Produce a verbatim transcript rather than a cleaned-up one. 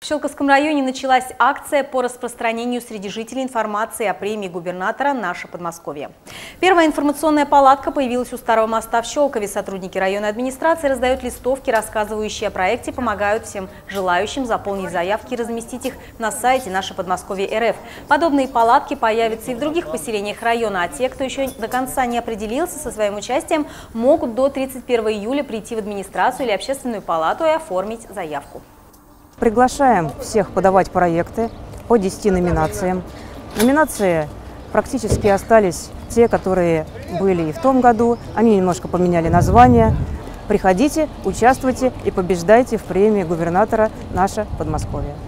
В Щелковском районе началась акция по распространению среди жителей информации о премии губернатора «Наше Подмосковье». Первая информационная палатка появилась у Старого моста в Щелкове. Сотрудники районной администрации раздают листовки, рассказывающие о проекте, помогают всем желающим заполнить заявки и разместить их на сайте «Наше Подмосковье эр эф». Подобные палатки появятся и в других поселениях района, а те, кто еще до конца не определился со своим участием, могут до тридцать первого июля прийти в администрацию или общественную палату и оформить заявку. Приглашаем всех подавать проекты по десяти номинациям. Номинации практически остались те, которые были и в том году. Они немножко поменяли название. Приходите, участвуйте и побеждайте в премии губернатора «Наше Подмосковье».